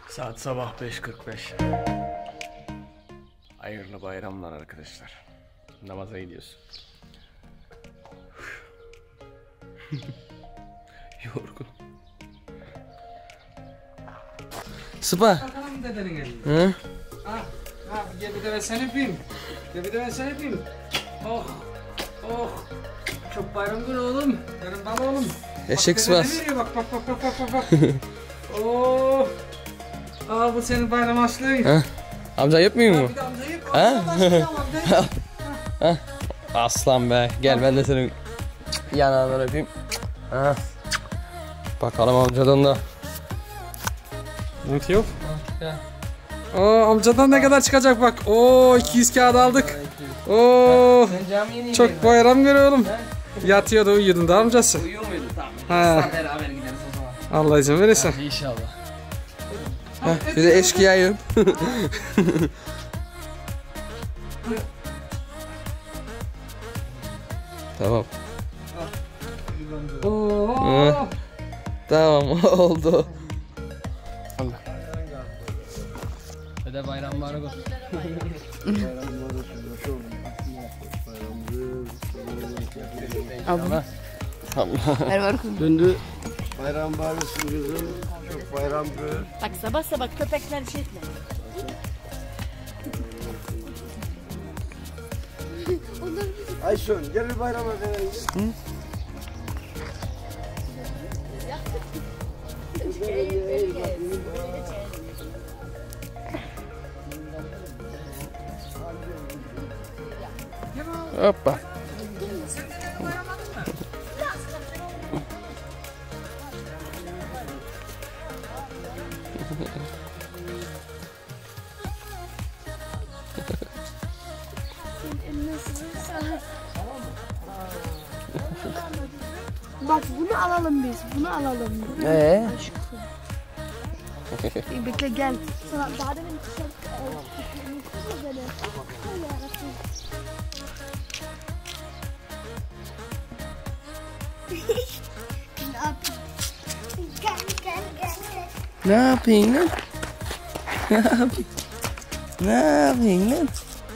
Saat sabah 5:45. Hayırlı bayramlar arkadaşlar. Namaza gidiyoruz. Yorgun. Sıpa. Bakalım dedenin elini. Hı? Gel bir de ben seni öpeyim. Gel bir de ben seni öpeyim. Oh. Oh. Çok bayram günü oğlum. Benim baba oğlum. Eşek sıvas. Bak. Oh. Aa bu senin bayram harçlığın. Ha? Amca yapmıyor mu? Bir de amcayı yap. Ha? Aslan be. Gel ben de senin yanağından öpeyim. Ha. Bakalım amcadan da. Yok. Oo amcadan ne kadar çıkacak bak. Oo 200 kağıt aldık. Oo. Çok bayram günü oğlum. Yatıyordu uyuyordun da amcası. Uyuyor muydu? Tamam. Ha. Beraber gideriz o zaman. Allah izin verirse. İnşallah. Bir de eşkıyayım. Tamam. Oo. Tamam oldu. Hadi bayram mübarek olsun. Allah. Ver var kızım. Döndü. Bayram bağırıyorsun kızım. Çok bayram gör. Bak sabah sabah köpekler şey etme. Ayşun gel bir bayrama verelim. Hoppa. Bak bunu alalım biz. Bunu alalım. Bekle gel. Sana daha demin tişört böyle. Ne yapayım lan? Ne yapayım lan?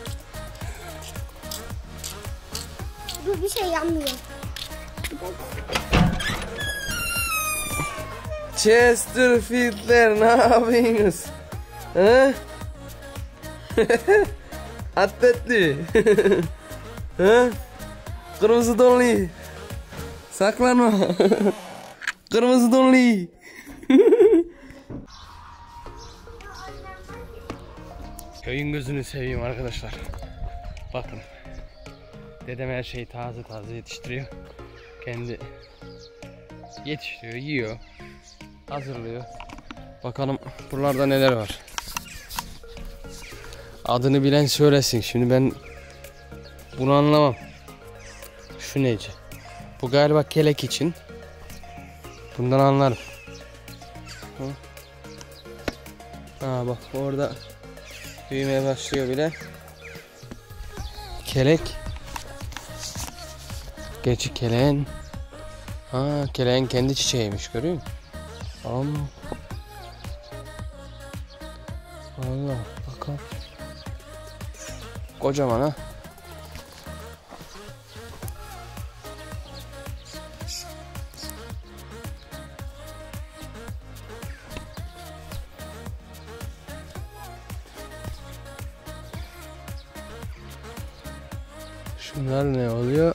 Dur bir şey yanmıyor. Chesterfield'ler ne yapıyorsunuz? He? Atletli. He? Kırmızı donlu. Saklanma. Kırmızı donlu. Köyün gözünü seveyim arkadaşlar. Bakın. Dedem her şeyi taze taze yetiştiriyor. Kendi yetiştiriyor, yiyor. Hazırlıyor. Bakalım buralarda neler var. Adını bilen söylesin. Şimdi ben bunu anlamam. Şu neci? Bu galiba kelek için. Bundan anlarım. Ha bak orada büyümeye başlıyor bile. Kelek. Gerçi keleğin. Ha keleğin kendi çiçeğiymiş, görüyor musun? Allah bakalım. Kocaman ha. Şunlar ne oluyor?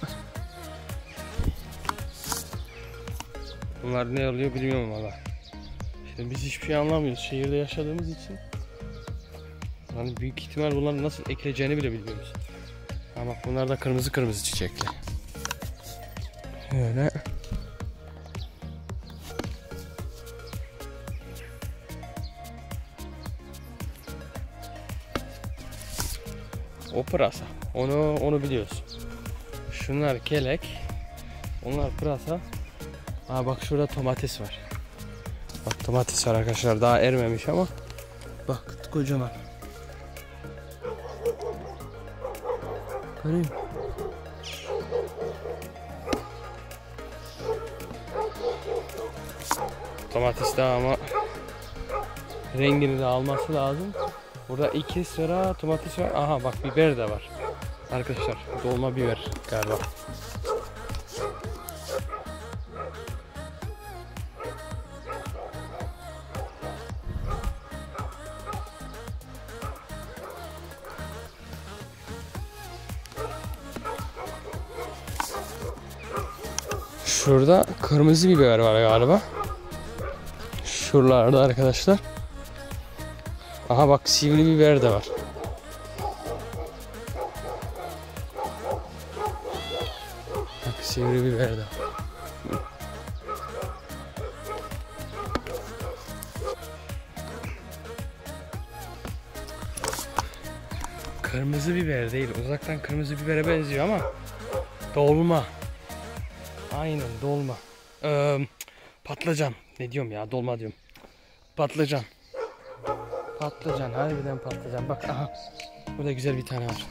Bunlar ne oluyor bilmiyorum valla. İşte biz hiçbir şey anlamıyoruz şehirde yaşadığımız için. Yani büyük ihtimal bunların nasıl ekileceğini bile bilmiyoruz. Ama bak bunlar da kırmızı kırmızı çiçekler. Öyle. O pırasa. Onu biliyoruz. Şunlar kelek. Onlar pırasa. Aa bak şurada domates var. Bak domates var arkadaşlar, daha ermemiş ama bak kocaman. Görüyor musun? Domates daha ama rengini de alması lazım. Burada 2 sıra domates var. Aha bak biber de var. Arkadaşlar dolma biber galiba. Şurada kırmızı biber var galiba. Şuralarda arkadaşlar. Aha bak sivri biber de var. Bak sivri biber de var. Kırmızı biber değil. Uzaktan kırmızı bibere benziyor ama dolma. Aynen dolma. Patlıcan. Ne diyorum ya? Dolma diyorum. Patlıcan. Patlıcan. Harbiden patlıcan. Bak aha. Burada güzel bir tane var.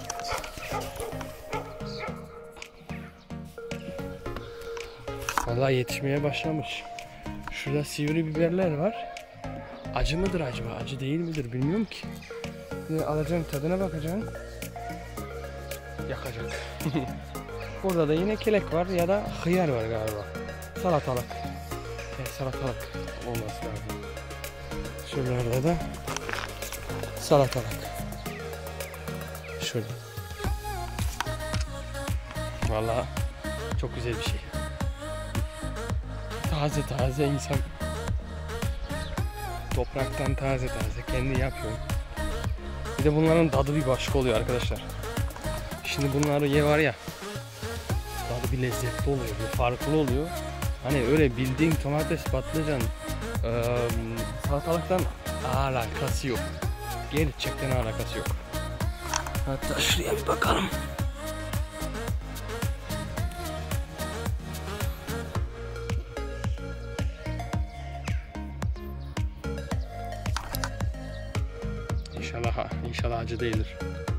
Vallahi yetişmeye başlamış. Şurada sivri biberler var. Acı mıdır acaba? Acı değil midir? Bilmiyorum ki. Şimdi alacaksın, tadına bakacaksın. Yakacak. Burada da yine kelek var ya da hıyar var galiba. Salatalık. Evet, salatalık olması lazım. Şuralarda da salatalık. Şurada. Vallahi çok güzel bir şey. Taze taze insan. Topraktan taze taze kendi yapıyor. Bir de bunların tadı bir başka oluyor arkadaşlar. Şimdi bunları ye var ya. Tadı bir lezzetli oluyor, bir farklı oluyor. Hani öyle bildiğin domates, patlıcan, salatalıktan alakası yok. Gerçekten alakası yok. Hatta şuraya bir bakalım. İnşallah acı değildir.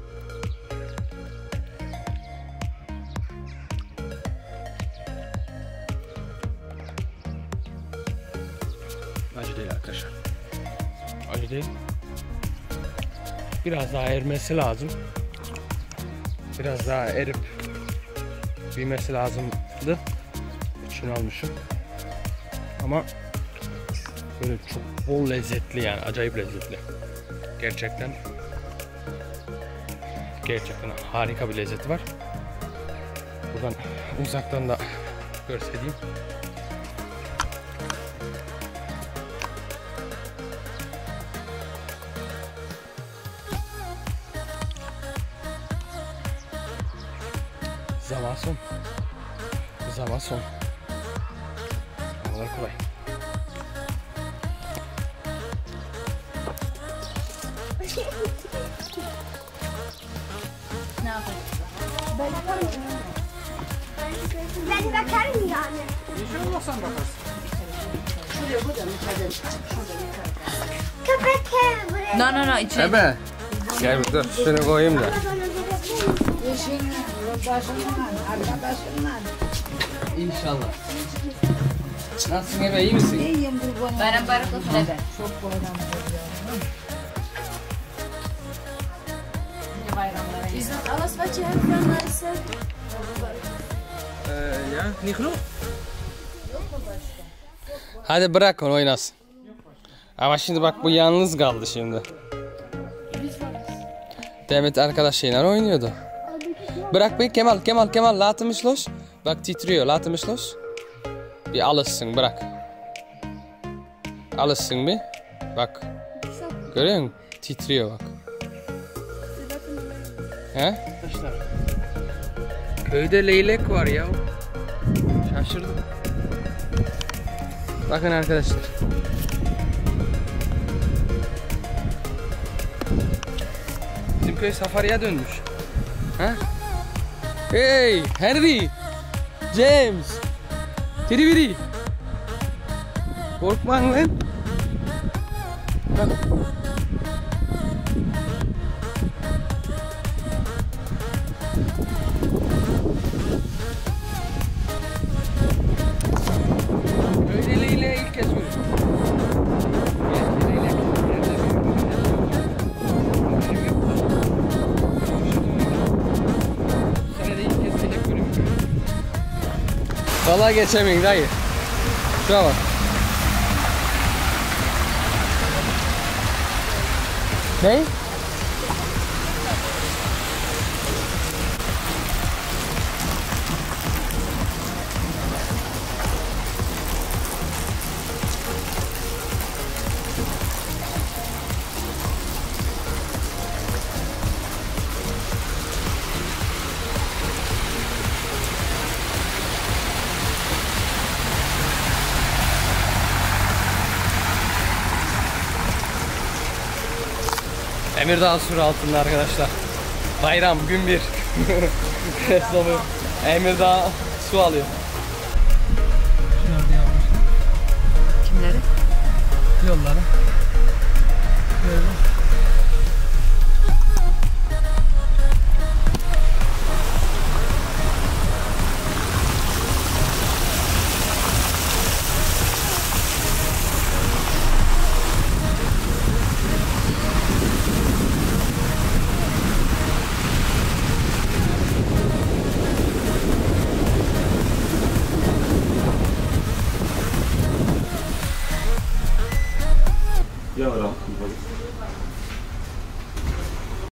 Acı değil arkadaşlar. Acı değil. Biraz daha ermesi lazım. Biraz daha erip büyümesi lazımdı. İçine almışım. Ama böyle çok bol lezzetli, yani acayip lezzetli. Gerçekten harika bir lezzeti var. Buradan uzaktan da göstereyim. Zaman son. Onlar kolay. Ne yapayım? Ben yaparım. Ben bakarım yani. İnşallah sen bakarsın. Köpek buraya. No içine. Ebe. Gel bir dur. Şunu koyayım da. İnşallah. Nasılsın Ebe, iyi misin? Bayram bayrak olsun ebe. Bizim alles wat je hebt van ons. Ya, Niklo? Hadi bırak onu oynasın. Ama şimdi bak bu yalnız kaldı şimdi. Demet arkadaşıyla oynuyordu. Bırak bir Kemal latmış los. Bak titriyor latmış los. Bir alışsın bırak. Alışsın bir. Bak. Görüyor musun? Titriyor bak. He? Arkadaşlar. Köyde leylek var ya. Şaşırdım. Bakın arkadaşlar. Bizim köy safariye dönmüş. Ha? Hey Henry, James, Tiriviri. Korkmayın lan. Bak. Böyle leyle ilk kez görüyorum. Leylek. Vallahi geçemeyin dayı. Şuna bak. Ne? Emirdağ sur altında arkadaşlar. Bayram gün bir. Esnafı Emirdağ su alıyor. Kimleri? Yolları.